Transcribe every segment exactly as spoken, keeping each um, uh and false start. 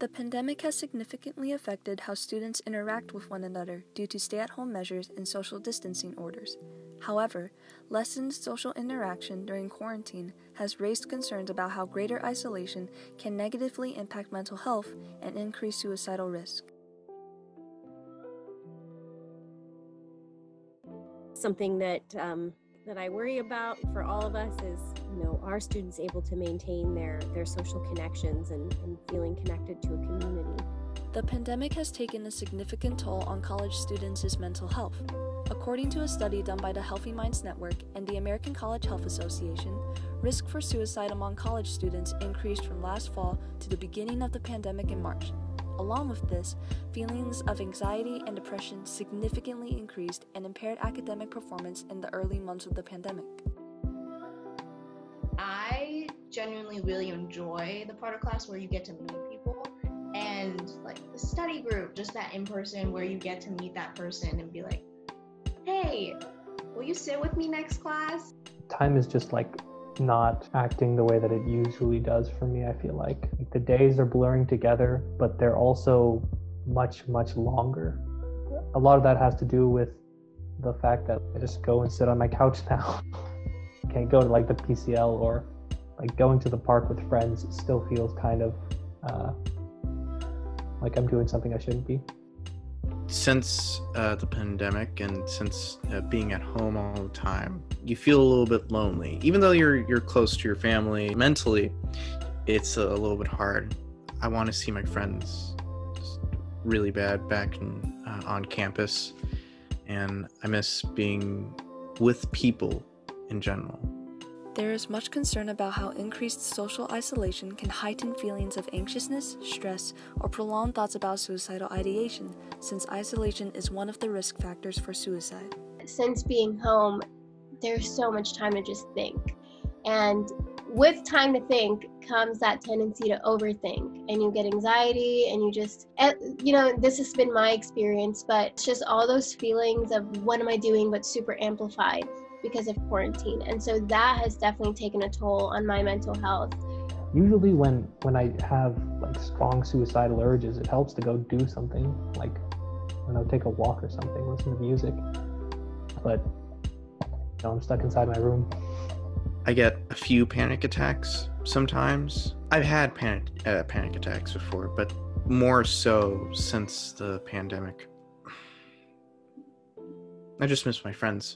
The pandemic has significantly affected how students interact with one another due to stay-at-home measures and social distancing orders. However, lessened social interaction during quarantine has raised concerns about how greater isolation can negatively impact mental health and increase suicidal risk. Something that um, that I worry about for all of us is, you know, are students able to maintain their, their social connections and, and feeling connected to a community? The pandemic has taken a significant toll on college students' mental health. According to a study done by the Healthy Minds Network and the American College Health Association, risk for suicide among college students increased from last fall to the beginning of the pandemic in March. Along with this, feelings of anxiety and depression significantly increased and impaired academic performance in the early months of the pandemic. I genuinely really enjoy the part of class where you get to meet people, and like the study group, just that in person where you get to meet that person and be like, hey, will you sit with me next class? Time is just like not acting the way that it usually does for me. I feel like the days are blurring together, but they're also much, much longer. A lot of that has to do with the fact that I just go and sit on my couch now. Can't go to like the P C L, or like going to the park with friends still feels kind of uh, like I'm doing something I shouldn't be. Since uh, the pandemic and since uh, being at home all the time, you feel a little bit lonely. Even though you're you're close to your family, mentally, it's a little bit hard. I want to see my friends just really bad back in, uh, on campus, and I miss being with people in general. There is much concern about how increased social isolation can heighten feelings of anxiousness, stress, or prolonged thoughts about suicidal ideation, since isolation is one of the risk factors for suicide. Since being home, there's so much time to just think. And with time to think comes that tendency to overthink, and you get anxiety, and you just, you know, this has been my experience, but it's just all those feelings of what am I doing, but super amplified because of quarantine. And so that has definitely taken a toll on my mental health. Usually when when I have like strong suicidal urges, it helps to go do something, like, I don't know, take a walk or something, listen to music. But you know, I'm stuck inside my room. I get a few panic attacks sometimes. I've had panic uh, panic attacks before, but more so since the pandemic. I just miss my friends.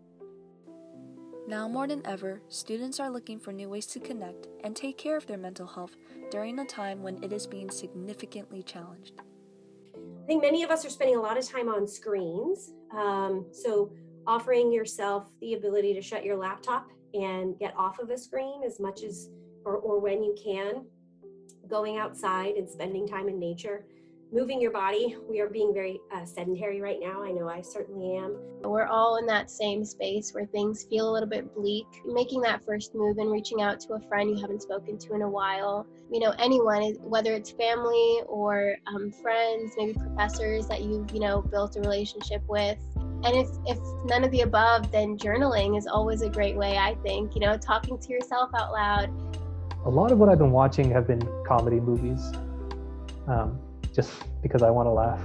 Now more than ever, students are looking for new ways to connect and take care of their mental health during a time when it is being significantly challenged. I think many of us are spending a lot of time on screens. Um, so offering yourself the ability to shut your laptop and get off of a screen as much as, or, or when you can, going outside and spending time in nature, moving your body. We are being very uh, sedentary right now. I know I certainly am. We're all in that same space where things feel a little bit bleak. Making that first move and reaching out to a friend you haven't spoken to in a while, you know, anyone, whether it's family or um, friends, maybe professors that you've, you know, built a relationship with. And if, if none of the above, then journaling is always a great way, I think, you know, talking to yourself out loud. A lot of what I've been watching have been comedy movies. Um, just because I want to laugh.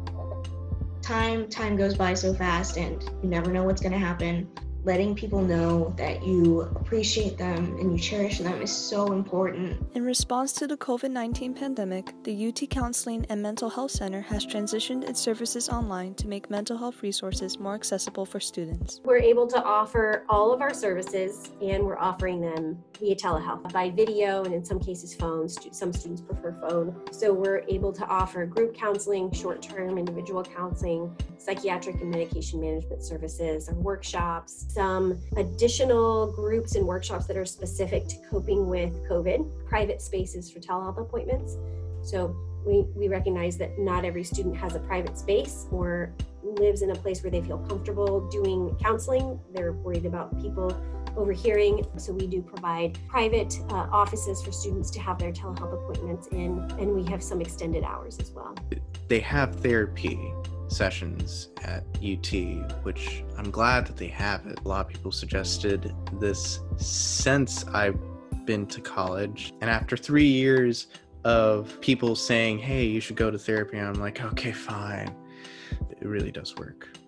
Time, time goes by so fast, and you never know what's going to happen. Letting people know that you appreciate them and you cherish them is so important. In response to the COVID nineteen pandemic, the U T Counseling and Mental Health Center has transitioned its services online to make mental health resources more accessible for students. We're able to offer all of our services, and we're offering them via telehealth, by video, and in some cases phones. Some students prefer phone. So we're able to offer group counseling, short-term individual counseling, psychiatric and medication management services, or workshops, some additional groups and workshops that are specific to coping with COVID, private spaces for telehealth appointments. So we, we recognize that not every student has a private space or lives in a place where they feel comfortable doing counseling. They're worried about people overhearing. So we do provide private uh, offices for students to have their telehealth appointments in, and we have some extended hours as well. They have therapy sessions at U T, which I'm glad that they have it. A lot of people suggested this since I've been to college, and after three years of people saying, hey, you should go to therapy. And I'm like, okay, fine. It really does work.